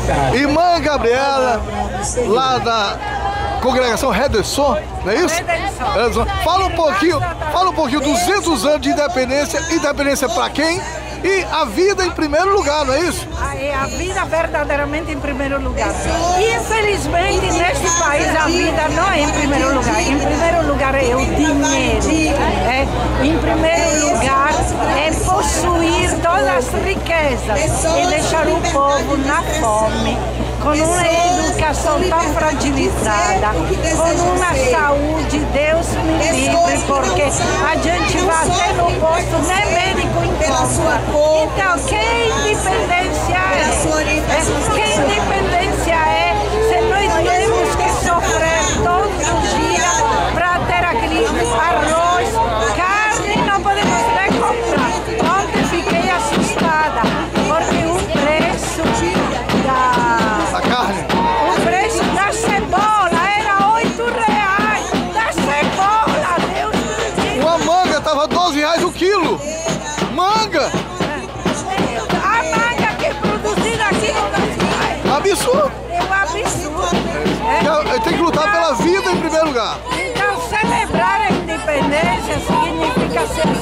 Irmã Gabriela, lá da congregação Redenção, não é isso? Redenção. Fala um pouquinho, 200 anos de independência, independência para quem? E a vida em primeiro lugar, não é isso? A vida verdadeiramente em primeiro lugar. Infelizmente, neste país, a vida não é em primeiro lugar. Em primeiro lugar é o dinheiro. Em primeiro lugar é possuir todas as riquezas e deixar o povo na fome, com uma educação tão fragilizada, com uma saúde, Deus me livre, porque a gente vai até no posto, nem médico encontra. Então, que independência é? Que independência é se nós temos que sofrer todos os dias para ter aquele arroz, carne, não podemos nem comprar. Ontem fiquei assustada, porque o preço da carne, o preço da cebola era R$8. Da cebola, Deus me livre. Uma manga estava R$12 o quilo. Manga! A manga que é produzida aqui no nosso país. Absurdo! É um absurdo. Tem que lutar pela vida em primeiro lugar. Então, celebrar a independência significa ser